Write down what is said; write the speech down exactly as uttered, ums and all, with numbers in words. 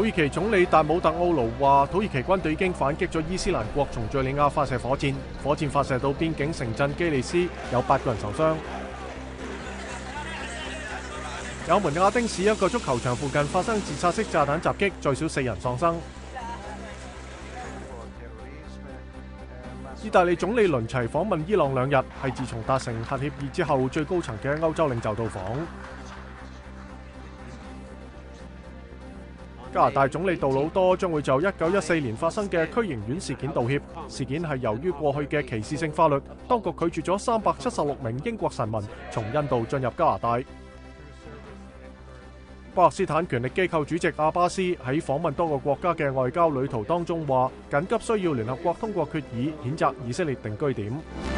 耳其總理達姆特奧盧話，土耳其軍隊已經反擊咗伊斯蘭國從敘利亞發射火箭，火箭發射到邊境城鎮基利斯，有八個人受傷。也門亞丁市一個足球場附近發生自殺式炸彈襲擊，最少四人喪生。意大利總理倫齊訪問伊朗兩日，係自從達成核協議之後最高層嘅歐洲領袖到訪。加拿大總理杜魯多將會就一九一四年發生嘅區營院事件道歉。事件係由於過去嘅歧視性法律，當局拒絕咗三百七十六名英國臣民從印度進入加拿大。巴勒斯坦權力機構主席阿巴斯喺訪問多個國家嘅外交旅途當中話，緊急需要聯合國通過決議，譴責以色列定居點。